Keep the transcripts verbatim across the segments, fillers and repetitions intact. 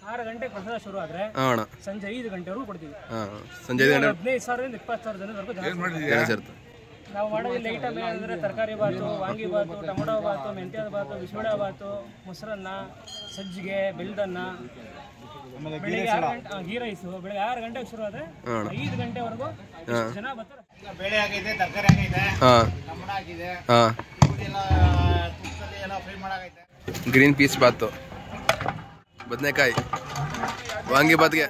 ಆರು ಗಂಟೆಗೆ ಪ್ರಸಾದ ಶುರು ಆದ್ರೆ ಸಂಜೆ ಐದು ಗಂಟೆವರೆಗೂ ಕೊಡ್ತೀವಿ. ಸಂಜೆ ಐದು ಗಂಟೆ ಹದಿನೈದು ಸಾವಿರದಿಂದ ಇಪ್ಪತ್ತು ಸಾವಿರ ಜನವರೆಗೂ ನಾವು ಮಾಡೋದಿಲ್ಲ. ಐಟಮ್ ಏನಂದ್ರೆ ತರಕಾರಿ ಬಾತು, ವಾಂಗಿ ಬಾತು, ಟೊಮೊಟೊ ಬಾತು, ಮೆಂತ್ಯದ ಬಾತು, ಬಿಸಿಬೇಳೆ ಬಾತು, ಮೊಸರನ್ನ, ಸಜ್ಜಿಗೆ, ಬೆಲ್ದನ್ನ, ಬೆಳಿಗ್ಗೆ ಆರು ಗಂಟೆ ಗೀ ರೈಸು. ಬೆಳಿಗ್ಗೆ ಆರು ಗಂಟೆಗೆ ಶುರು ಆದ್ರೆ ಐದು ಗಂಟೆವರೆಗೂ ಜನ ಬರ್ತಾರೆ. ಬೇಳೆ ಆಗೈತೆ, ತರಕಾರಿ ಆಗೈತೆ, ಟೊಮೊಟೊ ಆಗಿದೆ, ಫ್ರೈ ಮಾಡಾಗೈತೆ. ಗ್ರೀನ್ ಪೀಸ್ ಬಾತು, ಬದನೆಕಾಯಿ, ವಾಂಗಿ ಬಾತ್ಗೆ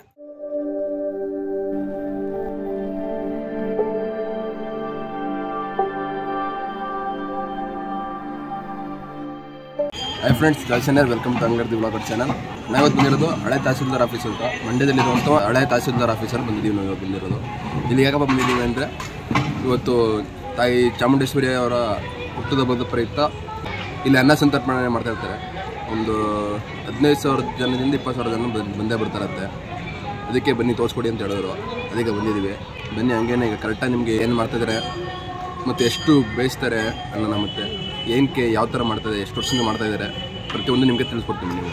ಹೈ ಫ್ರೆಂಡ್ಸ್, ಜಾಯ್ಸನರ್ ವೆಲ್ಕಮ್ ಟು ಅಂಗಡಿ ಬ್ಲಾಗರ್ ಚಾನಲ್. ನಾವಿವತ್ತು ಬಂದಿರೋದು ಹಳೆ ತಹಸೀಲ್ದಾರ್ ಆಫೀಸ್ ಅಂತ, ಮಂಡ್ಯದಲ್ಲಿರುವಂಥ ಹಳೆ ತಹಸೀಲ್ದಾರ್ ಆಫೀಸಲ್ಲಿ ಬಂದಿದ್ದೀವಿ. ನಾವು ಇವತ್ತು ಬಂದಿರೋದು ಇಲ್ಲಿ ಯಾಕಪ್ಪ ಬಂದಿದ್ದೀವಿ ಅಂದರೆ, ಇವತ್ತು ತಾಯಿ ಚಾಮುಂಡೇಶ್ವರಿ ಅವರ ಹುಟ್ಟುಹಬ್ಬದ ಪ್ರಯುಕ್ತ ಇಲ್ಲಿ ಅನ್ನ ಸಂತರ್ಪಣೆ ಮಾಡ್ತಾ ಇರ್ತಾರೆ. ಒಂದು ಹದಿನೈದು ಸಾವಿರ ಜನದಿಂದ ಇಪ್ಪತ್ತು ಸಾವಿರ ಜನ ಬಂದೇ ಬರ್ತಾರಂತೆ. ಅದಕ್ಕೆ ಬನ್ನಿ ತೋರಿಸ್ಕೊಡಿ ಅಂತ ಹೇಳಿದ್ರು, ಅದಕ್ಕೆ ಬಂದಿದ್ದೀವಿ. ಬನ್ನಿ ಹಂಗೇನೆ ಈಗ ಕರೆಕ್ಟಾಗಿ ನಿಮಗೆ ಏನು ಮಾಡ್ತಾಯಿದ್ದಾರೆ ಮತ್ತು ಎಷ್ಟು ಬೇಯಿಸ್ತಾರೆ ಅನ್ನೋಣ, ಮತ್ತು ಏನಕ್ಕೆ ಯಾವ ಥರ ಮಾಡ್ತಾಯಿದೆ, ಎಷ್ಟು ವರ್ಷದಿಂದ ಮಾಡ್ತಾಯಿದ್ದಾರೆ, ಪ್ರತಿಯೊಂದು ನಿಮಗೆ ತಿಳಿಸ್ಕೊಡ್ತೀನಿ. ನೀವು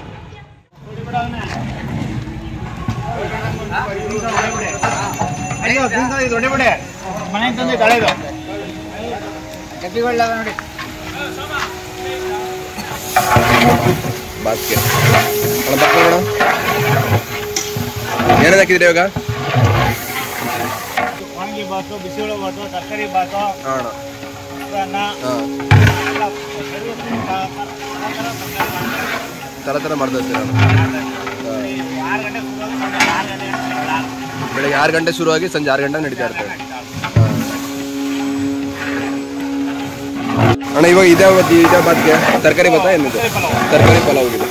ಬಾಸ್ಕೆ ಏನೇನು ಹಾಕಿದ್ರಿ ಇವಾಗ? ವಾಂಗಿ ಬಾತು, ಬಿಸಿಬೇಳೆ ಬಾತು, ತರಕಾರಿ ಬಾತು, ಥರ ಥರ ಮಾಡ್ತಾ ಇರ್ತೀರ. ಬೆಳಗ್ಗೆ ಆರು ಗಂಟೆ ಶುರುವಾಗಿ ಸಂಜೆ ಆರು ಗಂಟೆ ನಡೀತಾ ಇರ್ತದೆ. ಅಣ್ಣ ಇವಾಗ ಇದೇ ಇದೇ ಬಾತ್ಗೆ ತರಕಾರಿ ಬಾತ ಏನಿದೆ? ತರಕಾರಿ ಪಲಾವ್ ಇದೆ.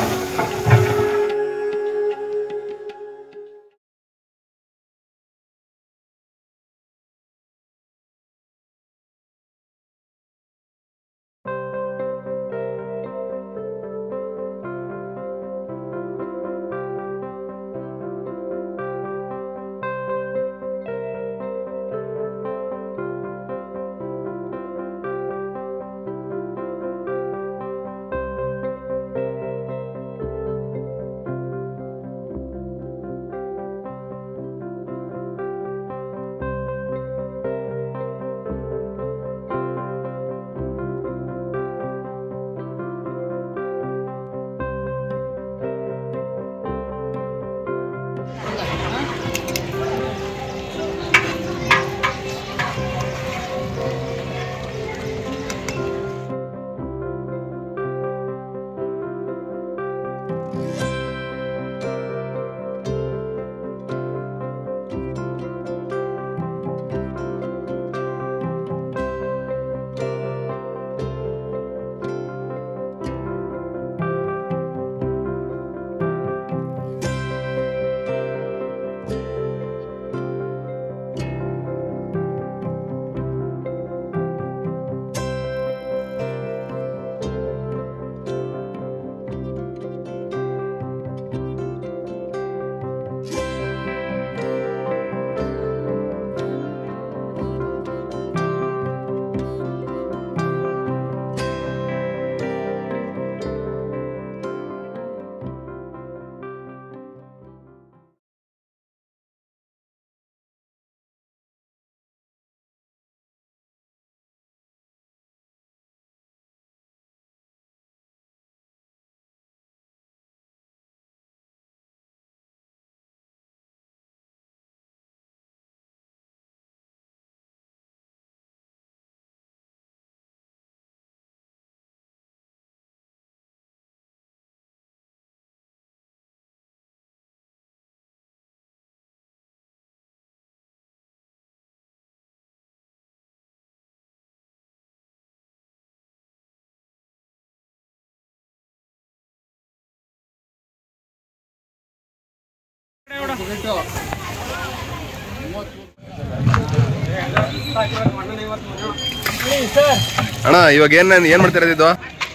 ಅಣ್ಣ ಇವಾಗ ಏನ್ ಏನ್ ಮಾಡ್ತಾ ಇರೋದು?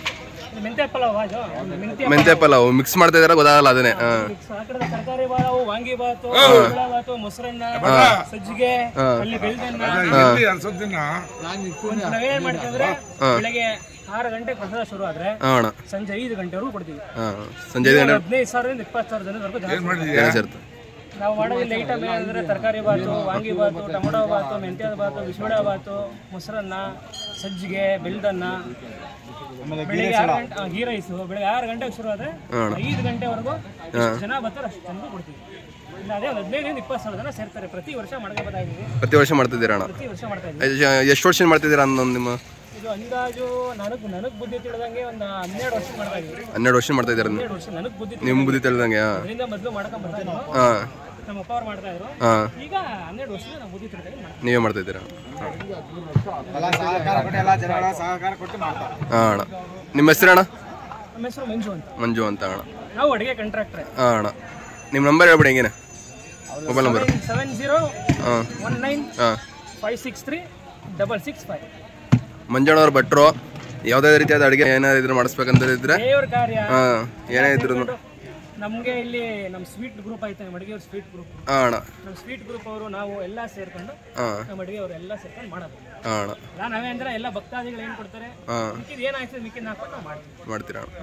ಮೆಂತ್ಯ ಪಲಾವ್ ಮಿಕ್ಸ್ ಮಾಡ್ತಾ ಇದಾರ ಗೊತ್ತಾಗಲ್ಲ ಅದನ್ನೇ. ತರಕಾರಿ ಬಾತು, ವಾಂಗಿ ಬಾತು, ಬಾತು, ಮೊಸರನ್ನ, ಸಜ್ಜಿಗೆ, ಅಲ್ಲಿ ಬೆಳ್ದನ್ನ. ನಾವೇನ್ ಮಾಡ್ತೀವಿ ಅಂದ್ರೆ ಬೆಳಗ್ಗೆ ಆರು ಗಂಟೆಗೆ ಪ್ರಸಾದ ಶುರು ಆದ್ರೆ ಹಾಂ ಅಣ್ಣ ಸಂಜೆ ಐದು ಗಂಟೆವರೆಗೂ ಕೊಡ್ತೀವಿ. ಹಾಂ ಸಂಜೆ ಐದು ಗಂಟೆ ಹದಿನೈದು ಸಾವಿರದಿಂದ ಇಪ್ಪತ್ತು ಸಾವಿರ ಜನವರೆಗೂ ಸೇರುತ್ತೆ. ನಾವು ಮಾಡೋದಿಲ್ಲ ಐಟಮ್ ಏನಂದ್ರೆ ತರಕಾರಿ ಬಾತು, ವಾಂಗಿ ಬಾತು, ಟೊಮೊಟೊ ಬಾತು, ಮೆಂತ್ಯದ ಬಾತು, ಬಿಸಿಬೇಳೆ ಬಾತು, ಮೊಸರನ್ನ, ಸಜ್ಜಿಗೆ, ಬೆಲ್ದನ್ನ, ಬೆಳಿಗ್ಗೆ ಆರು ಗಂಟೆ ಗೀ ರೈಸು ಬೆಳಿಗ್ಗೆ ಆರು ಗಂಟೆಗೆ ಶುರು ಆದರೆ ಐದು ಗಂಟೆವರೆಗೂ ಎಷ್ಟು ಜನ ಬರ್ತಾರೆ ಅಷ್ಟು ಜನಕ್ಕೂ ಕೊಡ್ತೀವಿ. ಇಲ್ಲ ಅದೇ ಒಂದು ಹದಿನೈದರಿಂದ ಇಪ್ಪತ್ತು ಸಾವಿರ ಜನ ಸೇರ್ತಾರೆ. ಪ್ರತಿ ವರ್ಷ ಮಾಡ್ಕೊ ಬರ್ತಾ ಇದೀವಿ. ಪ್ರತಿ ವರ್ಷ ಮಾಡ್ತಿದ್ದೀರಾ ಅಣ್ಣ? ಪ್ರತಿ ವರ್ಷ ಮಾಡ್ತಾ ಇದ್ದೀವಿ. ಎಷ್ಟು ವರ್ಷ ಮಾಡ್ತಿದ್ದೀರಾ ಅನ್ನೊಂದು ನಿಮ್ಮ? ಇದು ಅಂದಾಜು ನನಗೆ ನನಗೆ ಬುದ್ಧಿ ತಿಳಿದಂಗೆ ಒಂದು ಹನ್ನೆರಡು ವರ್ಷ ಮಾಡ್ತಾ ಇದೀವಿ. ಹನ್ನೆರಡು ವರ್ಷ ಮಾಡ್ತಾ ಇದ್ದೀರಾ? ಹನ್ನೆರಡು ವರ್ಷ ನನಗೆ ಬುದ್ಧಿ ನಿಮ್ಮ ಬುದ್ಧಿ ತಿಳಿದಂಗೆ? ಅದರಿಂದ ಮೊದಲು ಮಾಡ್ಕೊಂಡ್ ಬರ್ತಾ ಇದ್ರು. ಹಾಂ ನಮ್ಮ ಅಪ್ಪ ಅವ್ರು ಮಾಡ್ತಾ ಇದ್ರು. ಹಾಂ ಈಗ ಹನ್ನೆರಡು ವರ್ಷ ನಾವು ಬುದ್ಧಿ ತಿಳಿದಂಗೆ ನೀವೇ ಮಾಡ್ತಾ ಇದ್ದೀರಾ? ಎಲ್ಲ ಸಹಕಾರ ಕೊಟ್ಟು ಎಲ್ಲ ಜನಗಳ ಸಹಕಾರ ಕೊಟ್ಟು ಮಾಡ್ತಾರೆ. ಹಾಂ ಅಣ್ಣ. ನಿಮ್ಮ ಹೆಸರು ಅಣ್ಣ? ನಮ್ಮ ಹೆಸರು ಮಂಜು ಅಂತ. ಮಂಜು ಅಂತ ಅಣ್ಣ. ನಾವು ಅಡುಗೆ ಕಾಂಟ್ರಾಕ್ಟ್ರೆ. ಹಾಂ ಅಣ್ಣ. ನಿಮ್ಮ ನಂಬರ್ ಹೇಳ್ಬಿಡಿ ಹೆಂಗೇನೆ? Mobile number? ಸೆವೆನ್ ಜೀರೋ ಹಾಂ ಒನ್ ನೈನ್ ಹಾಂ five six three double six five. ಮಂಜಣ್ಣವ್ರ ಭಟ್ರು ಯಾವುದೇ ರೀತಿಯಾದ ಅಡುಗೆ ಏನಾದ್ರು ಇದ್ರೆ ಮಾಡಿಸ್ಬೇಕಂತ ಇದ್ರೆ ದೇವ್ರ ಕಾರ್ಯ ಹಾಂ ಏನೇ ಇದ್ರು ನಮಗೆ ಇಲ್ಲಿ ನಮ್ಮ ಸ್ವೀಟ್ ಗ್ರೂಪ್ ಐತೆ, ನಮ್ಮ ಅಡುಗೆಯವ್ರ ಸ್ವೀಟ್ ಗ್ರೂಪ್. ಹಾಂ ಅಣ್ಣ. ನಮ್ಮ ಸ್ವೀಟ್ ಗ್ರೂಪ್ ಅವರು ನಾವು ಎಲ್ಲ ಸೇರ್ಕೊಂಡು ಹಾಂ ನಮ್ಮ ಅಡುಗೆಯವರು ಎಲ್ಲ ಸೇರ್ಕೊಂಡು ಮಾಡೋದು. ಹಾಂ ಅಣ್ಣ. ಇಲ್ಲ ನಾವೇ ಅಂದ್ರೆ ಎಲ್ಲ ಭಕ್ತಾದಿಗಳು ಏನು ಕೊಡ್ತಾರೆ ಹಾಂ ಮಿಕ್ಕಿದ ಏನಾಯ್ತದೆ ಮಿಕ್ಕಿದ ಹಾಕೊಂಡು ನಾವು ಮಾಡ್ತೀವಿ. ಮಾಡ್ತೀರಾ ಅಣ್ಣ?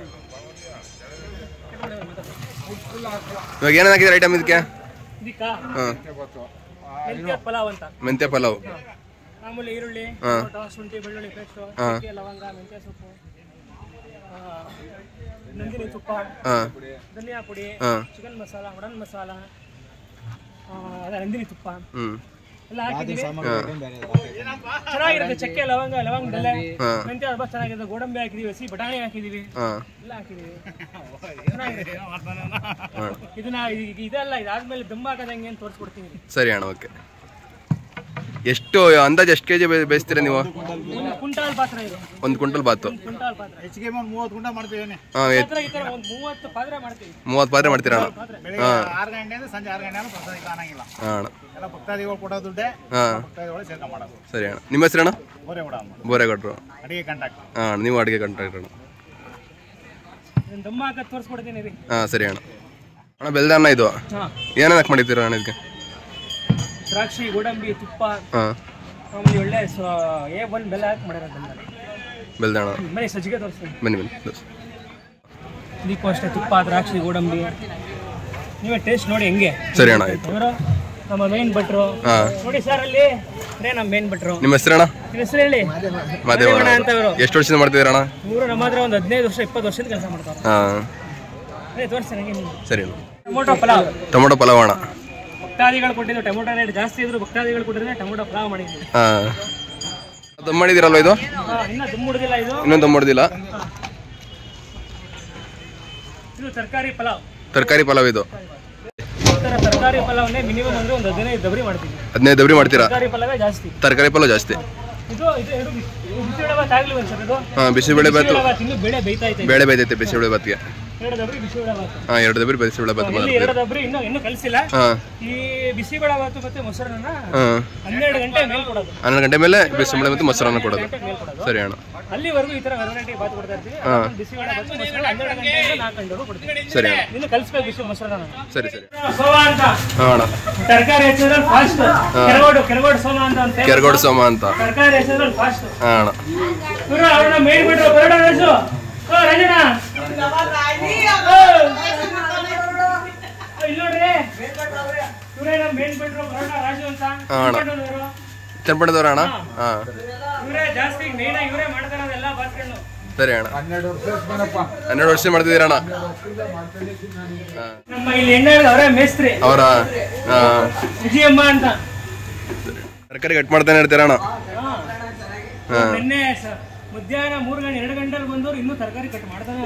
ಇವಾಗ ಏನೇನು ಹಾಕಿದ್ರೆ ಐಟಮ್ ಇದಕ್ಕೆ? ಇದಕ್ಕಾ ಹಾಂ ಮೆಂತ್ಯ ಪಲಾವ್ ಅಂತ. ಮೆಂತ್ಯ ಪಲಾವ್. ಮಾಮೂಲಿ ಈರುಳ್ಳಿ, ಹಾಂ ಟೊಮೊಟೊ, ಶುಂಠಿ, ಬೆಳ್ಳುಳ್ಳಿ ಪೇಸ್ಟು, ಹಾಂ ಚಕ್ಕೆ, ಲವಂಗ, ಮೆಂತ್ಯ ಸೊಪ್ಪು, ನಂದಿನಿ ತುಪ್ಪ, ಹಾಂ ಧನಿಯಾ ಪುಡಿ, ಹಾಂ ಚಿಕನ್ ಮಸಾಲ, ಮಟನ್ ಮಸಾಲ, ಅದೇ ನಂದಿನಿ ತುಪ್ಪ ಹ್ಞೂ ಎಲ್ಲ ಹಾಕಿದ್ದೀವಿ. ಚೆನ್ನಾಗಿರುತ್ತೆ. ಚಕ್ಕೆ, ಲವಂಗ, ಲವಂಗ ಬೆಲೆ, ಹಾಂ ಮೆಂತ್ಯ ಹಬ್ಬ ಚೆನ್ನಾಗಿದೆ. ಗೋಡಂಬಿ ಹಾಕಿದೀವಿ, ಹಸಿ ಬಟಾಣಿ ಹಾಕಿದೀವಿ, ಹಾಂ ಎಲ್ಲ ಹಾಕಿದೀವಿ. ಚೆನ್ನಾಗಿರುತ್ತೆ. ಇದನ್ನ ಈಗ ಇದೆಲ್ಲ ಇದಾದ್ಮೇಲೆ ದಮ್ ಹಾಕೋದಂಗೆ ಅಂತ ತೋರಿಸ್ಕೊಡ್ತೀನಿ. ಸರಿ ಅಣ್ಣ. ಓಕೆ. ಎಷ್ಟು ಅಂದಾಜು ಎಷ್ಟು ಕೆ ಜಿ ಬೇಯಿಸ್ತೀರಾ ನೀವು? ಒಂದು ಕ್ವಿಂಟಾಲ್ ಪಾತ್ರ ಇದು. ಒಂದು ಕ್ವಿಂಟಲ್ ಬಾತು? ಒಂದು ಕ್ವಿಂಟಾಲ್ ಪಾತ್ರ ಹೆಚ್ಚಿಗೆ ಮೂವತ್ತು ಗುಂಡ ಮಾಡ್ತೀವಿ. ಹಾಂ ಈ ಥರ ಒಂದು ಮೂವತ್ತು ಪಾತ್ರೆ ಮಾಡ್ತೀವಿ. ಮೂವತ್ತು ಪಾತ್ರೆ ಮಾಡ್ತೀರಾ ಅಣ್ಣ? ಬೆಳಿಗ್ಗೆ ಆರು ಗಂಟೆಯಿಂದ ಸಂಜೆ ಆರು ಗಂಟೆ ಪ್ರಸಾದ ಕಾಣಂಗಿಲ್ಲ. ಹಾಂ ಅಣ್ಣ. ಎಲ್ಲ ಭಕ್ತಾದಿಗಳು ಕೊಡೋ ದುಡ್ಡೇ ಹಾಂ ಭಕ್ತಾದಿಗಳು ಸೇರ್ಕೊಂಡು ಮಾಡೋದು. ಸರಿ ಅಣ್ಣ. ನಿಮ್ಮ ಹೆಸರು ಅಣ್ಣ? ಬೋರೆ ಕೂಡ ಬೋರೆಗೌಡರು. ಅಡಿಗೆ ಕಾಂಟ್ಯಾಕ್ಟ್. ಹಾಂ ನೀವು ಅಡುಗೆ ಕಾಂಟ್ರಾಕ್ಟರ್ ಅಣ್ಣ? ದಮ್ಮ ಹಾಕೋದು ತೋರಿಸ್ಕೊಡ್ತೀನಿ ರೀ. ಹಾಂ ಸರಿ ಅಣ್ಣ. ಅಣ್ಣ ಬೆಲ್ದನ್ನ ಇದು ಹಾಂ ಏನೇನು ಹಾಕಿ ಮಾಡಿದ್ದೀರಾ ಅಣ್ಣ ಇದಕ್ಕೆ? ದ್ರಾಕ್ಷಿ, ಗೋಡಂಬಿ, ತುಪ್ಪ, ಹಾಂ ಆಮೇಲೆ ಒಳ್ಳೆ ಎ ಒನ್ ಬೆಲ್ಲ ಹಾಕಿ ಮಾಡಿರೋದು. ಬೆಲ್ದಣ್ಣ ಬನ್ನಿ ಸಜ್ಜಿಗೆ ತೋರಿಸ್ತೀನಿ. ಬನ್ನಿ ಬನ್ನಿ. ಇದಕ್ಕೂ ಅಷ್ಟೇ ತುಪ್ಪ, ದ್ರಾಕ್ಷಿ, ಗೋಡಂಬಿ ನೀವೇ ಟೇಸ್ಟ್ ನೋಡಿ ಹೆಂಗೆ. ಸರಿ ಅಣ್ಣ ಆಯ್ತು. ಇವರು ನಮ್ಮ ಮೇನ್ ಭಟ್ರು. ಹಾಂ ನೋಡಿ ಸರ್ ಅಲ್ಲಿ ಅದೇ ನಮ್ಮ ಮೇನ್ ಭಟ್ರು. ನಿಮ್ಮ ಹೆಸರು ಅಣ್ಣ? ನಿಮ್ಮ ಹೆಸರು ಹೇಳಿ? ಮಾದೇವಣ್ಣ ಅಂತ ಇವರು. ಎಷ್ಟು ವರ್ಷದಿಂದ ಮಾಡ್ತಿದ್ದೀರಾ ಅಣ್ಣ? ಇವರು ನಮ್ಮ ಹತ್ರ ಒಂದು ಹದಿನೈದು ವರ್ಷ ಇಪ್ಪತ್ತು ವರ್ಷದ ಕೆಲಸ ಮಾಡ್ತಾರೆ. ಹಾಂ ಅದೇ ತೋರಿಸ್ತೀನಿ ಹಂಗೆ ನೀವು. ಸರಿ ಅಣ್ಣ. ಟೊಮೊಟೊ ಪಲಾವ್. ಟೊಮೊಟೊ ಪಲಾವ್ ಅಣ್ಣ. ಭಕ್ತಾದಿಗಳು ಕೊಟ್ಟಿದ್ದು ಟೊಮೊಟೊ ರೇಟ್ ಜಾಸ್ತಿ ಇದ್ರು ಭಕ್ತಾದಿಗಳು ಕೊಟ್ಟಿದ್ರೆ ಟೊಮೊಟೊ ಪಲಾವ್ ಮಾಡಿದ್ದೀವಿ. ಹಾಂ ದಮ್ ಮಾಡಿದ್ದೀರಲ್ವ ಇದು? ಹಾಂ ಇನ್ನೂ ದಮ್ ಹೊಡೆದಿಲ್ಲ ಇದು. ಇನ್ನೊಂದು ದಮ್ ಹೊಡೆದಿಲ್ಲ. ಇದು ತರಕಾರಿ ಪಲಾವ್. ತರಕಾರಿ ಪಲಾವ್ ಇದು? ಈ ಥರ ತರಕಾರಿ ಪಲಾವನ್ನೇ ಮಿನಿಮಮ್ ಅಂದ್ರೆ ಒಂದು ಹದಿನೈದು ದಬರಿ ಮಾಡ್ತೀವಿ. ಹದಿನೈದು ದಬರಿ ಮಾಡ್ತೀರಾ? ತರಕಾರಿ ಪಲಾವೇ ಜಾಸ್ತಿ. ತರಕಾರಿ ಪಲಾವ್ ಜಾಸ್ತಿ. ಇದು ಇದು ಎರಡು ಬಿಸಿಬೇಳೆ ಬಾತ್ ಆಗ್ಲಿ ಒಂದು ಸರ್. ಇದು ಹಾಂ ಬಿಸಿಬೇಳೆ ಬಾತು. ಇನ್ನು ಬೇಳೆ ಬೇಯ್ತಾ ಐತೆ. ಬೇಳೆ ಬೇಯ್ತೈತೆ ಬಿಸಿಬೇಳೆ ಬಾತ್ಗೆ. ಎರಡು ದಬ್ರಿ ಬಿಸಿಬೇಳೆ ಬಾತು. ಹಾಂ ಎರಡು ದಬರಿ ಬಿಸಿಬೇಳೆ ಬಾತು ಇಲ್ಲಿ ಮಾಡ್ತೀವಿ. ಎರಡು ದಬ್ರಿ ಇನ್ನೂ ಇನ್ನೂ ಕಲಿಸಿಲ್ಲ. ಹಾಂ ಈ ಬಿಸಿಬೇಳೆ ಬಾತು ಮತ್ತೆ ಮೊಸರನ್ನ ಹಾಂ ಹನ್ನೆರಡು ಗಂಟೆ ಮೇಲೆ ಕೊಡೋದು. ಹನ್ನೆರಡು ಗಂಟೆ ಮೇಲೆ ಬಿಸಿಬೇಳೆ ಮತ್ತು ಮೊಸರನ್ನ ಕೊಡೋದು. ಗಂಟೆ ಮೇಲೆ ಕೊಡೋದು. ಸರಿ ಅಣ್ಣ. ಅಲ್ಲಿವರೆಗೂ ಈ ತರ ವೆರೈಟಿ ಬಾತ್ ಕೊಡ್ತಾ ಇರ್ತೀವಿ. ಹಾಂ ಬಿಸಿಬೇಳೆ ಬಾತು ಮೊಸರನ್ನ ಹನ್ನೆರಡು ಗಂಟೆಯಿಂದ ನಾಲ್ಕು ಗಂಟೆವರೆಗೂ ಕೊಡ್ತೀವಿ. ಸರಿ ಅಣ್ಣ. ಇನ್ನು ಕಲಿಸ್ಬೇಕು ಬಿಸಿ ಮೊಸರನ್ನ. ಸರಿ ಸರಿ. ಸೋಮ ಅಂತ ಹಾಂ ಅಣ್ಣ. ತರಕಾರಿ ಹೆಸರಲ್ಲಿ ಫಾಸ್ಟ್. ಕೆರಗೋಡು ಕೆರಗೋಡು ಸೋಮ ಅಂತ ಅಂತ ಕೆರಗೋಡು ಸೋಮ ಅಂತ ತರಕಾರಿ ಹೆಸರಲ್ಲಿ ಫಾಸ್ಟ್. ಹಾಂ ಅಣ್ಣ. ಇವರು ಅವ್ರನ್ನ ಮೇನ್ ಬಿಟ್ರು ಬರೋಡ ರಾಜು. ಓ ರಂಜನಾ ಇಲ್ಲಿ ನೋಡ್ರಿ ಇವರೇ ನಮ್ಮ ಮೇನ್ ಬಿಟ್ರು ಬರೋಡ ರಾಜು ಅಂತ. ಹಾಂ ಅಣ್ಣ. ಚನ್ನಪಟ್ಟಣದವ್ರ ಅಣ್ಣ? ಹಾಂ ಇವರೇ ಜಾಸ್ತಿ ಮೇನ್ ಆಗಿ ಇವರೇ ಮಾಡ್ತಾರೆ ಎಲ್ಲ ಬಾತ್ಗಳನ್ನು. ಸರಿ ಅಣ್ಣ. ಹನ್ನೆರಡು ವರ್ಷ ಮಾಡ್ತಿದ್ದೀರಣ್ಣ? ನಮ್ಮ ಇಲ್ಲಿ ಎಣ್ಣೆ ಅವರೇ ಮೇಸ್ತ್ರಿ ಅವರ ವಿಜಯಮ್ಮ ಅಂತ. ತರಕಾರಿ ಕಟ್ ಮಾಡ್ತಾನೆ ಇರ್ತೀರಣ್ಣ? ಹಾಂ ನಿನ್ನೆ ಮಧ್ಯಾಹ್ನ ಮೂರು ಗಂಟೆ ಎರಡು ಗಂಟೆಲಿ ಬಂದವರು ಇನ್ನೂ ತರಕಾರಿ ಕಟ್ ಮಾಡ್ತಾನೆ.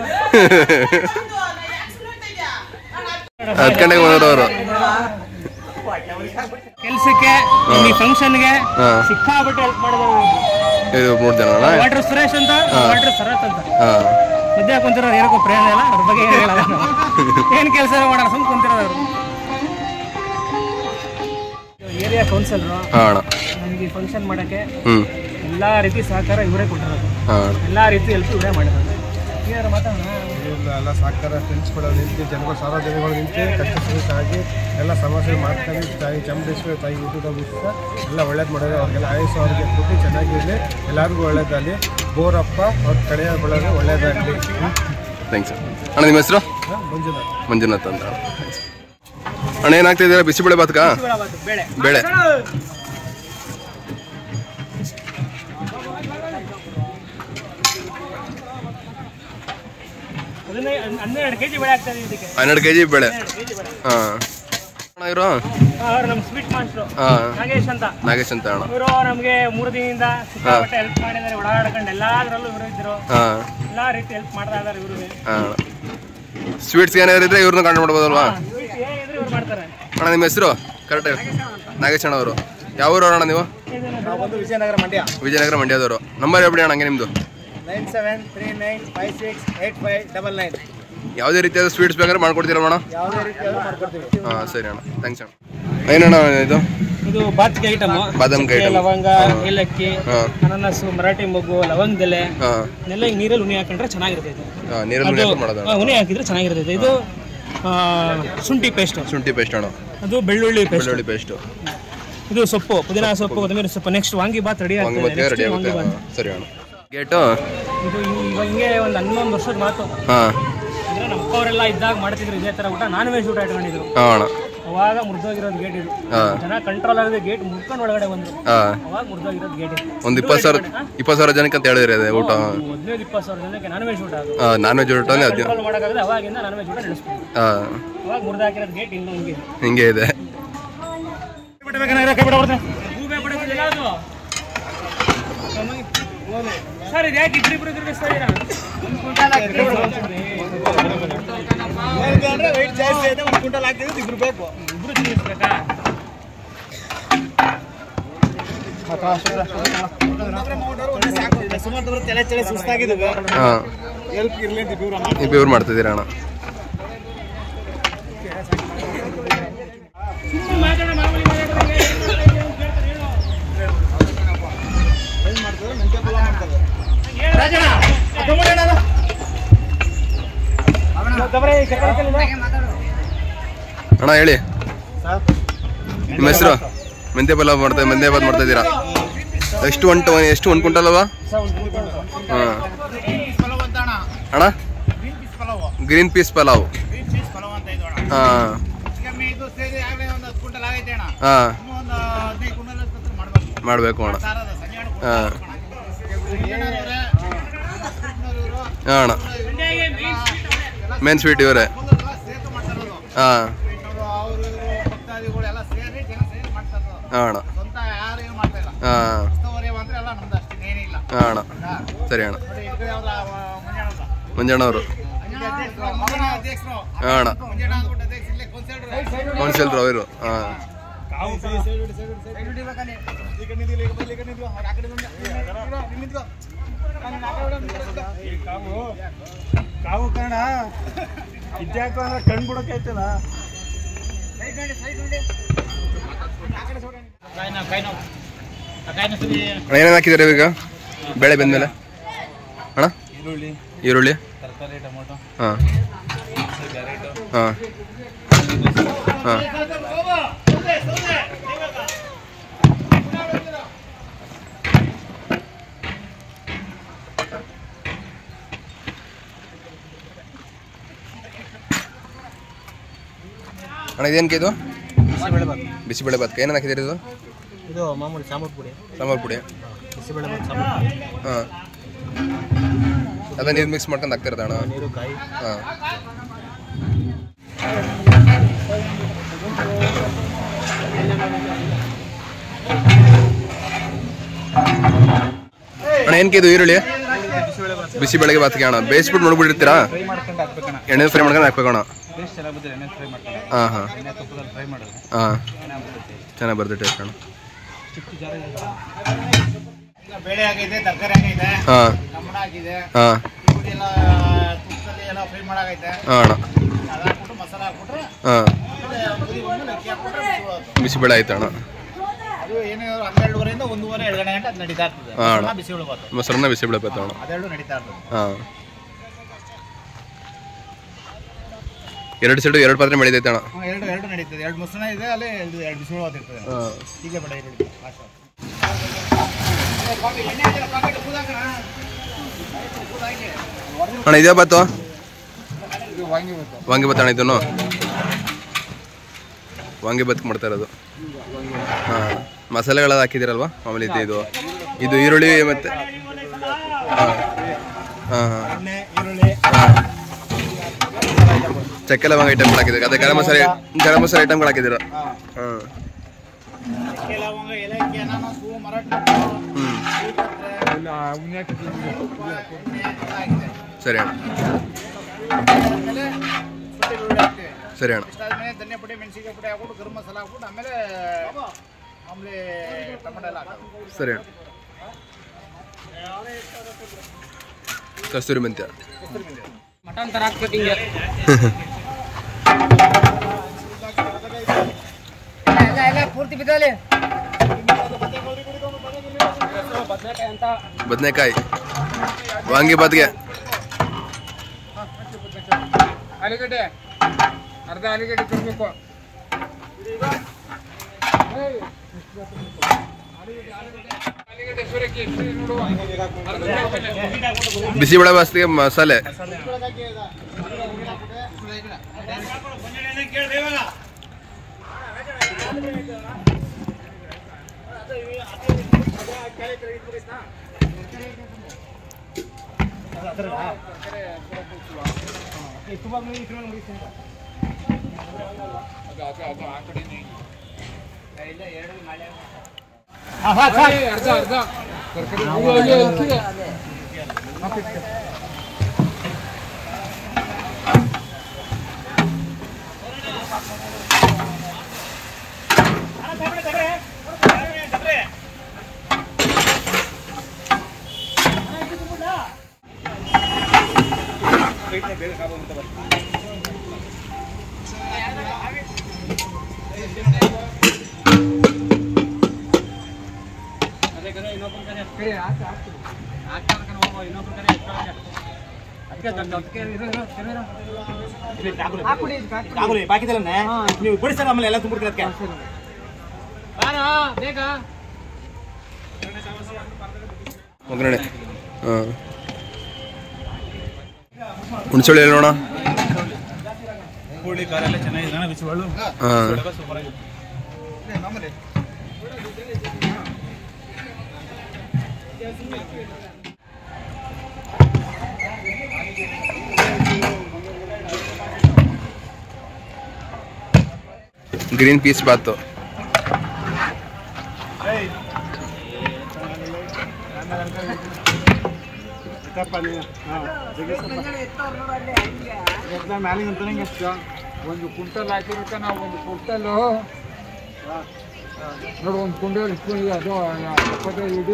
ಹತ್ತು ಗಂಟೆಗೆ ಬಂದವರು ಕೆಲ್ಸಕ್ಕೆ ಈ ಫಂಕ್ಷನ್ಗೆ ಸಿಕ್ಕಾಬಿಟ್ಟು ಹೆಲ್ಪ್ ಮಾಡಿದವರು. ಇದು ಮೂರು ಜನ ವಾಟರ್ ಸುರೇಶ್ ಅಂತ, ವಾಟರ್ ಶರತ್ ಅಂತ. ಹಾಂ ಮಧ್ಯ ಕುಂತಿರೋರು ಏನಕ್ಕೂ ಪ್ರೇಮ ಇಲ್ಲ, ಅವ್ರ ಬಗ್ಗೆ ಏನು ಹೇಳಲ್ಲ. ಏನು ಕೆಲಸ ಮಾಡೋಣ ಸುಮ್ ಕುಂತಿರೋರು. ಏರಿಯಾ ಕೌನ್ಸಿಲರು ನಮಗೆ ಈ ಫಂಕ್ಷನ್ ಮಾಡೋಕ್ಕೆ ಎಲ್ಲ ರೀತಿ ಸಹಕಾರ ಇವರೇ ಕೊಟ್ಟಿರೋದು. ಎಲ್ಲ ರೀತಿ ಹೆಲ್ಪ್ ಇವರೇ ಮಾಡಿರೋದು. ಏನಾರು ಮಾತಾಡೋಣ. ಎಲ್ಲ ಸಹಕಾರ ಫ್ರೆಂಡ್ಸ್ಗಳು ನಿಂತು ಜನಗಳು ಸಾರ್ವಜನಿಕಗಳು ನಿಂತು ಕಷ್ಟ ಸುಖ ಆಗಿ ಎಲ್ಲ ಸಮಸ್ಯೆ ಮಾಡ್ತಾರೆ. ತಾಯಿ ಚಾಮುಂಡೇಶ್ವರಿ ತಾಯಿ ಊಟದ ಎಲ್ಲ ಒಳ್ಳೇದು ಮಾಡೋದು. ಅವ್ರಿಗೆಲ್ಲ ಆಯಸ್ಸು ಅವ್ರಿಗೆ ಕೊಟ್ಟು ಚೆನ್ನಾಗಿರಲಿ, ಎಲ್ಲರಿಗೂ ಒಳ್ಳೇದಾಗಲಿ. ಬೋರಪ್ಪ ಅವ್ರ ಕಡೆಯ ಬೆಳೆದ್ರೆ ಒಳ್ಳೇದಾಗಲಿ. ಥ್ಯಾಂಕ್ಸ್ ಅಣ್ಣ. ನಿಮ್ಮ ಹೆಸರು? ಮಂಜುನಾಥ್. ಮಂಜುನಾಥ್ ಅಂತ. ಅಣ್ಣ ಏನಾಗ್ತಿದ್ದೀರಾ? ಬಿಸಿಬೇಳೆ ಬಾತ್ಕಾ? ಬೇಳೆ. ಹನ್ನೆರಡು ಕೆಜಿ ಬೆಳೆ ಆಗ್ತದೆ ಇದಕ್ಕೆ. ಹನ್ನೆರಡು ಕೆಜಿ ಬೆಳೆ. ಹಾಂ ಇವರು ನಮ್ಮ ಸ್ವೀಟ್ ಮಾಸ್ಟ್ರು ಹಾಂ ನಾಗೇಶ್ ಅಂತ. ನಾಗೇಶ್ ಅಂತ ಅಣ್ಣ. ಇವರು ನಮಗೆ ಮೂರು ದಿನದಿಂದ ಸಿಕ್ಕಾಪಟ್ಟೆ ಹೆಲ್ಪ್ ಮಾಡಿದ್ದಾರೆ. ಓಡಾಡ್ಕೊಂಡು ಎಲ್ಲದರಲ್ಲೂ ಇವರು ಇದ್ರು. ಹಾಂ ಎಲ್ಲ ರೀತಿ ಹೆಲ್ಪ್ ಮಾಡ್ತಾ ಇದ್ದಾರೆ ಇವರು. ಹಾಂ ಸ್ವೀಟ್ಸ್ ಏನಾದ್ರು ಇದ್ರೆ ಇವ್ರನ್ನ ಕಾಂಟ್ಯಾಕ್ಟ್ ಮಾಡ್ಬೋದಲ್ವಾ? ಏನಿದ್ರೆ ಇವ್ರು ಮಾಡ್ತಾರೆ. ಅಣ್ಣ ನಿಮ್ಮ ಹೆಸರು ಕರೆಕ್ಟ್ ಹೇಳಿ. ನಾಗೇಶ್ ಅಣ್ಣ ಅವರು. ಯಾವ ಊರು ಅಣ್ಣ ನೀವು? ಒಂದು ವಿಜಯನಗರ ಮಂಡ್ಯ. ವಿಜಯನಗರ ಮಂಡ್ಯದವರು. ನಂಬರ್ ಹೇಳ್ಬಿಡಿ ಅಣ್ಣ ಹಂಗೆ ನಿಮ್ಮದು. Nine seven three nine five six eight five double nine. ಯಾವುದೇ ರೀತಿಯಾದ ಸ್ವೀಟ್ಸ್ ಬೇಕಾದ್ರೆ ಮಾಡ್ಕೊಡ್ತೀರಲ್ಲ ಅಣ್ಣ? ಯಾವುದೇ ರೀತಿಯಾದ್ರೂ ಮಾಡ್ಕೊಡ್ತೀವಿ. ಹಾಂ ಸರಿ ಅಣ್ಣ, ಥ್ಯಾಂಕ್ಸ್ ಅಣ್ಣ. ಏನಣ್ಣ ಇದು? ಇದು ಬಾತ್ಗೆ ಐಟಮ್. ಬಾದಾಮ್ ಐಟಮ್. ಲವಂಗ, ಏಲಕ್ಕಿ, ಅನಾನಸು, ಮರಾಠಿ ಮೊಗ್ಗು, ಲವಂಗದೆಲೆ ಇದೆಲ್ಲ ಈಗ ನೀರಲ್ಲಿ ಉನಿ ಹಾಕೊಂಡ್ರೆ ಚೆನ್ನಾಗಿರ್ತೈತೆ. ನೀರಲ್ಲಿ ಮಾಡೋದು. ಉನಿ ಹಾಕಿದ್ರೆ ಚೆನ್ನಾಗಿರ್ತೈತೆ. ಇದು ಶುಂಠಿ ಪೇಸ್ಟ್. ಶುಂಠಿ ಪೇಸ್ಟ್ ಅಣ್ಣ. ಅದು ಬೆಳ್ಳುಳ್ಳಿ ಪೇಸ್ಟ್. ಬೆಳ್ಳುಳ್ಳಿ ಪೇಸ್ಟ್. ಇದು ಸೊಪ್ಪು, ಪುದೀನ ಸೊಪ್ಪು, ಕೊತ್ತಂಬರಿ ಸೊಪ್ಪು. ನೆಕ್ಸ್ಟ್ ವಾಂಗಿ ಬಾತ್ ರೆಡಿ ಆಗ್ತದೆ. ರೆಡಿ ಆಗುತ್ತೆ. ಸರಿ ಅಣ್ಣ. ಗೇಟು ಇದು ಇವಾಗ ಹಿಂಗೆ ಒಂದು ಹನ್ನೊಂದು ವರ್ಷದ ಮಾತು. ಹಾಂ ಅಂದ್ರೆ ನಮ್ಮ ಅಪ್ಪವರೆಲ್ಲ ಇದ್ದಾಗ ಮಾಡ್ತಿದ್ರು ಇದೇ ಥರ ಊಟ. ನಾನ್ ವೆಜ್ ಊಟ ಇಟ್ಕೊಂಡಿದ್ರು. ಹಾಂ ಅಣ್ಣ. ಅವಾಗ ಮುರಿದೋಗಿರೋದು ಗೇಟ್ ಇದು. ಜನ ಕಂಟ್ರೋಲ್ ಆಗದೆ ಗೇಟ್ ಮುರ್ಕೊಂಡು ಒಳಗಡೆ ಬಂದ್ರು. ಅವಾಗ ಮುರಿದೋಗಿರೋದು ಗೇಟ್ ಇದು. ಒಂದು ಇಪ್ಪತ್ತು ಸಾವಿರ ಇಪ್ಪತ್ತು ಸಾವಿರ ಜನಕ್ಕೆ ಅಂತ ಹೇಳಿದ್ರೆ ಅದೇ ಊಟ. ಹದಿನೈದು ಇಪ್ಪತ್ತು ಸಾವಿರ ಜನಕ್ಕೆ ನಾನ್ ವೆಜ್ ಊಟ ಅದು. ನಾನ್ ವೆಜ್ ಊಟ ಕಂಟ್ರೋಲ್ ಮಾಡೋಕ್ಕಾಗದೆ ಅವಾಗಿಂದ ನಾನ್ ವೆಜ್ ಊಟ ನಡೆಸ್ಬೋದು. ಅವಾಗ ಮುರಿದು ಹಾಕಿರೋದು ಗೇಟ್ ಇನ್ನೂ ಹಿಂಗೆ ಹಿಂಗೆ ಇದೆ. ಸರ್ ಇದು ಯಾಕೆ ಇಬ್ಬರಿಬ್ರು ತಿರುಗಿಸ್ತಾ ಇದ್ದೀರಾ? ವೆಯ್ಟ್ ಜಾಸ್ತಿ ಐತೆ, ಒಂದು ಕ್ವಿಂಟಲ್ ಹಾಕಿದ್ರೆ ಇಬ್ರು ಬೇಕು. ಇಬ್ರು ತಿರುಗಿಸ್ಬೇಕಾ? ಸುಮಾರು ತಲೆ ತಲೆ ಸುಸ್ತಾಗಿದ್ದಾವೆ. ಹಾಂ ಹೆಲ್ಪ್ ಇರಲಿ ಅಂತ ಇಬ್ಬರು ಇಬ್ಬರು ಮಾಡ್ತಿದ್ದೀರಾ ಅಣ್ಣ? ಮಾತಾಡ ಮಾಮೂಲಿ ಅಣ್ಣ ಹೇಳಿ. ನಿಮ್ಮ ಹೆಸರು? ಮೆಂತ್ಯ ಪಲಾವ್ ಮಾಡ್ತಾ ಮೆಂತ್ಯ ಬಾತ್ ಮಾಡ್ತಾ ಇದ್ದೀರಾ? ಎಷ್ಟು ಒಂಟು ಎಷ್ಟು ಒಂದು ಕ್ವಿಂಟಲ್ ಅಲ್ವಾ? ಹಾಂ ಅಣ್ಣ ಗ್ರೀನ್ ಪೀಸ್ ಪಲಾವ್. ಹಾಂ ಹಾಂ ಮಾಡಬೇಕು ಅಣ್ಣ. ಹಾಂ ಹಾಂ ಅಣ್ಣ ಮೇನ್ ಸ್ವೀಟ್ ಇವರೇ. ಹಾಂ ಹಾಂ ಅಣ್ಣ. ಹಾಂ ಹಾಂ ಅಣ್ಣ ಸರಿ ಅಣ್ಣ. ಮಂಜಣ್ಣವರು. ಹಾಂ ಅಣ್ಣ ಕೌನ್ಸಿಲರ್ ಅವರು. ಹಾಂ ಕಾವು ಕಣ ಇದ್ಯಾಕೋ ಅಂದ್ರೆ ಕಣ್ ಬಿಡೋಕೈತಲ್ಲ. ಏನೇನು ಹಾಕಿದ್ದಾರೆ ಈಗ ಬೆಳೆ ಬಂದಮೇಲೆ ಅಣ್ಣ? ಈರುಳ್ಳಿ, ಈರುಳ್ಳಿ, ತರಕಾರಿ, ಟೊಮೊಟೊ. ಹಾಂ ಹಾಂ ಹಾಂ ಅಣ್ಣ ಇದೇನಕ್ಕೆ ಇದು? ಬಿಸಿಬೇಳೆ ಬಾತ್. ಬಿಸಿಬೇಳೆ ಬಾತ್ಗೆ ಏನೇನು ಹಾಕಿದ್ದೀರಿ ಇದು? ಇದು ಮಾಮೂಲಿ ಸಾಂಬಾರು ಪುಡಿ. ಸಾಂಬಾರು ಪುಡಿ. ಬಿಸಿಬೇಳೆ ಬಾತ್ ಸಾಂಬಾರು ಪುಡಿ. ಹಾಂ ಅದ ನೀರು ಮಿಕ್ಸ್ ಮಾಡ್ಕೊಂಡು ಹಾಕ್ತಿರೋದ ಅಣ್ಣ? ನೀರು, ಕಾಯಿ. ಹಾಂ ಅಣ್ಣ ಏನಕ್ಕೆ ಇದು ಈರುಳ್ಳಿ? ಬಿಸಿ ಬೆಳಗ್ಗೆ ಬಾತ್ಗೆ ಅಣ್ಣ ಬೇಯಿಸ್ಬಿಟ್ಟು ನೋಡ್ಬಿಟ್ಟಿರ್ತೀರಾ? ಫ್ರೈ ಮಾಡ್ಕೊಂಡು ಹಾಕ್ಬೇಕಣ್ಣ. ಎಣ್ಣೆ ಫ್ರೈ ಮಾಡ್ಕೊಂಡು ಹಾಕ್ಬೇಕಣ್ಣ. ಟೇಸ್ಟ್ ಚೆನ್ನಾಗಿ ಬರ್ತದೆ ಎಣ್ಣೆ ಫ್ರೈ ಮಾಡ್ಕೊಂಡು. ಹಾಂ ಹಾಂ ಎಣ್ಣೆ ತುಪ್ಪದಲ್ಲಿ ಫ್ರೈ ಮಾಡೋದು ಹಾಂ ಚೆನ್ನಾಗಿ ಬರ್ತದೆ. ಚೆನ್ನಾಗಿ ಬರ್ತದೆ ಟೇಸ್ಟ್ ಅಣ್ಣ. ಚಿಕ್ಕ ಜಾರ ಈಗ ಬೇಳೆ ಆಗಿದೆ, ತರಕಾರಿ ಆಗಿದೆ, ಹಾಂ ಟೊಮೊಟೊ ಹಾಕಿದೆ, ಹಾಂ ಪುಡಿ ಎಲ್ಲ ತುಪ್ಪದಲ್ಲಿ ಎಲ್ಲ ಫ್ರೈ ಮಾಡಾಗೈತೆ. ಹಾಂ ಅಣ್ಣ ಅದು ಹಾಕ್ಬಿಟ್ಟು ಮಸಾಲ ಹಾಕ್ಬಿಟ್ರೆ ಹಾಂ ಕುದಿ ಬಂದ್ಮೇಲೆ ಅಕ್ಕಿ ಹಾಕ್ಬಿಟ್ರೆ ಬಿಸಿಬೇಳೆ ಆಯ್ತು ಅಣ್ಣ. ಅದು ಏನೇ ಹನ್ನೆರಡುವರೆಯಿಂದ ಒಂದೂವರೆ ಎರಡು ಗಂಟೆ ಗಂಟೆ ಅದು ನಡೀತಾ ಇರ್ತದೆ. ಹಾಂ ಅಣ್ಣ ಬಿಸಿಬೇಳೆ ಬಾತು ಮೊಸರನ್ನ ಬಿಸಿಬೇಳೆ ಬಾತ್ ಅಣ್ಣ. ಅದೆರಡು ನಡೀತಾ ಇರ್ತದೆ. ಹಾಂ ಎರಡು ಸೈಡು ಎರಡು ಪಾತ್ರೆ ಬೆಳೆದೈತೆ ಅಣ್ಣ. ಹಾಂ ಎರಡು ಎರಡು ನಡೀತದೆ. ಎರಡು ಮೊಸರನ್ನ ಇದೆ, ಅಲ್ಲಿ ಎರಡು ಎರಡು ಬಿಸಿಬೇಳೆ ಬಾತ್ ಇರ್ತದೆ. ಹಾಂ ಈಗ ಬೇಡ ಈರುಳ್ಳಿ ಲಾಸ್ಟ್. ಎಣ್ಣೆ ಹಾಕಿಲ್ಲ, ಪಾಕೆಟ್ ಕೂದಾಕಣ. ಅಣ್ಣ ಇದೇ ಬಾತು ವಾಂಗಿ ಬಾತ್ ಅಣ್ಣ ಇದನ್ನು ವಾಂಗಿ ಬಾತ್ ಮಾಡ್ತಾ ಇರೋದು. ಹಾಂ ಮಸಾಲೆಗಳೆಲ್ಲ ಹಾಕಿದ್ದೀರಲ್ವಾ ಮಾಮೂಲಿ ಇದು ಇದು ಇದು ಈರುಳ್ಳಿ ಮತ್ತು ಹಾಂ ಹಾಂ ಹಾಂ ಚಕ್ಕೆ ಲವಂಗ ಐಟಮ್ಗಳು ಹಾಕಿದ್ದೀರ ಅದೇ ಗರಂ ಮಸಾಲೆ ಗರಂ ಮಸಾಲೆ ಐಟಮ್ಗಳು ಹಾಕಿದ್ದೀರ. ಹಾಂ ಸರಿ ಅಣ್ಣ ಸರಿ ಅಣ್ಣ ಧನಿಯಾ ಪುಡಿ ಮೆಣಸಿನಕಾಯಿ ಪುಡಿ ಹಾಕ್ಬಿಟ್ಟು ಗರಂ ಮಸಾಲ ಹಾಕ್ಬಿಟ್ಟು ಆಮೇಲೆ ಆಮೇಲೆ ಟೊಮೆಟೊ ಎಲ್ಲ ಹಾಕೋದು. ಸರಿ ಅಣ್ಣ. ಕಸ್ತೂರಿ ಮೆಂತ್ಯ ಮಟನ್ ತರ ಹಾಕ್ಬೇಕು ಹಿಂಗೆ. ಪೂರ್ತಿ ಬಿದ್ದಲೆ ಬದನೆಕಾಯಿ ವಾಂಗಿ ಬಾತ್ಗೆ ಆಲೂಗಡ್ಡೆ ಅರ್ಧ ಆಲೂಗಡ್ಡೆ ಕೊಡ್ಬೇಕು. ಬಿಸಿಬೇಳೆ ಬಾಸ್ತಿಗೆ ಮಸಾಲೆ ಅರ್ಧ ಅರ್ಧ ನೀವು ಬಿಡಿಸ್ತಾರೆ ಆಮೇಲೆ ಎಲ್ಲ ತುಂಬಿಡ್ತೀರ ಅದಕ್ಕೆ ಬೇಗ ಒಗ್ಗರಣೆ. ಹಾಂ ಹುಣಸೊಳ್ಳಿ ಹೇಳೋಣ. ಕೋಳಿ ಖಾರ ಎಲ್ಲ ಚೆನ್ನಾಗಿದೆ ಬಿಸಿಬೇಳು ಹಾಂ ಸೂಪರ್ ಆಗಿದೆ. ಗ್ರೀನ್ ಪೀಸ್ ಬಾತು ಒಂದು ಕುಂಟಲ್ ಹಾಕಿರಕ್ಕ ನಾವು ಒಂದು ಕುಂಟಲು ನೋಡಿ ಒಂದು ಕುಂಟಲ್ ಇಟ್ಕೊಂಡಿದೆ ಅದು ಇಪ್ಪತ್ತೈದು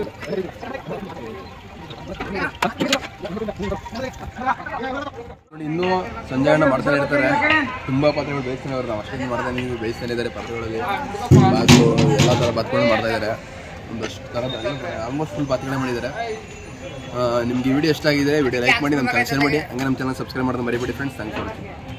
ನೋಡಿ ಇನ್ನೂ ಸಂಜೆ ಅಣ್ಣ ಮಾಡ್ತಾನೆ ಇರ್ತಾರೆ. ತುಂಬ ಪಾತ್ರೆಗಳು ಬೇಯಿಸ್ತಾನೆ ಅವ್ರು. ನಾವು ಅಷ್ಟೊಂದು ಮಾಡ್ತಾ ನೀವು ಬೇಯಿಸ್ತಾನೆ ಇದ್ದಾರೆ ಪಾತ್ರೆಗಳಿಗೆ. ಬಾತು ಎಲ್ಲ ಥರ ಬಾತ್ಗಳು ಮಾಡ್ತಾ ಇದ್ದಾರೆ. ಒಂದಷ್ಟು ಥರದ ಆಲ್ಮೋಸ್ಟ್ ಫುಲ್ ಪಾತ್ರೆಗಳೇ ಮಾಡಿದ್ದಾರೆ. ನಿಮ್ಗೆ ಈ ವಿಡಿಯೋ ಇಷ್ಟ ಆಗಿದೆ ವಿಡಿಯೋ ಲೈಕ್ ಮಾಡಿ, ನಮ್ಮ ಚಾನಲ್ ಶೇರ್ ಮಾಡಿ, ಹಂಗೆ ನಮ್ಮ ಚಾನಲ್ ಸಬ್ಸ್ಕ್ರೈಬ್ ಮಾಡೋದು ಮರಿಬೇಡಿ ಫ್ರೆಂಡ್ಸ್. Thanks for watching.